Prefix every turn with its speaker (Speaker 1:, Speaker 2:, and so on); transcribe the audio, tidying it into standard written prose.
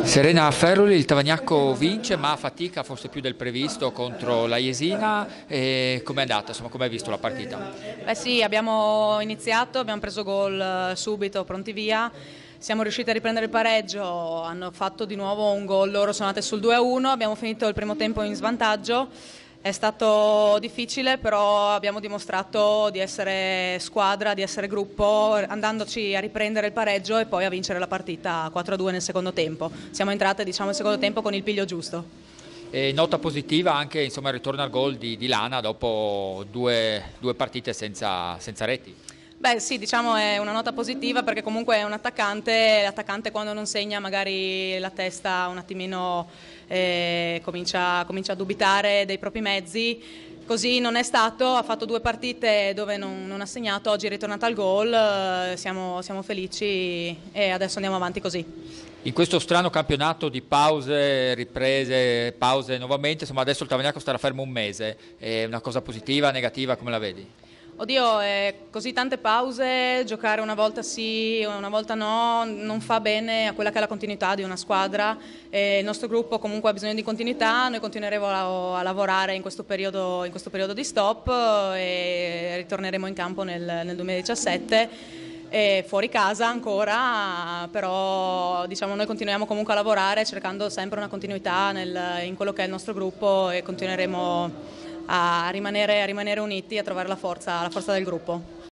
Speaker 1: Serena Ferroli, il Tavagnacco vince ma fatica forse più del previsto contro la Jesina. Com'è andata? Insomma, come hai visto la partita?
Speaker 2: Beh sì, abbiamo iniziato, abbiamo preso gol subito, pronti via. Siamo riusciti a riprendere il pareggio, hanno fatto di nuovo un gol, loro sono andate sul 2-1, abbiamo finito il primo tempo in svantaggio. È stato difficile, però abbiamo dimostrato di essere squadra, di essere gruppo, andandoci a riprendere il pareggio e poi a vincere la partita 4-2 nel secondo tempo. Siamo entrate, diciamo, nel secondo tempo con il piglio giusto.
Speaker 1: E nota positiva anche insomma, il ritorno al gol di Lana dopo due partite senza reti.
Speaker 2: Beh sì, diciamo è una nota positiva perché comunque è un attaccante, l'attaccante quando non segna magari la testa un attimino comincia a dubitare dei propri mezzi, così non è stato, ha fatto due partite dove non ha segnato, oggi è ritornato al gol, siamo felici e adesso andiamo avanti così.
Speaker 1: In questo strano campionato di pause, riprese, pause nuovamente, insomma adesso il Tavagnacco starà fermo un mese, è una cosa positiva, negativa, come la vedi?
Speaker 2: Oddio, così tante pause, giocare una volta sì, una volta no, non fa bene a quella che è la continuità di una squadra. Il nostro gruppo comunque ha bisogno di continuità, noi continueremo a lavorare in questo periodo di stop e ritorneremo in campo nel 2017. Fuori casa ancora, però diciamo, noi continuiamo comunque a lavorare cercando sempre una continuità in quello che è il nostro gruppo e continueremo a rimanere uniti, a trovare la forza del gruppo.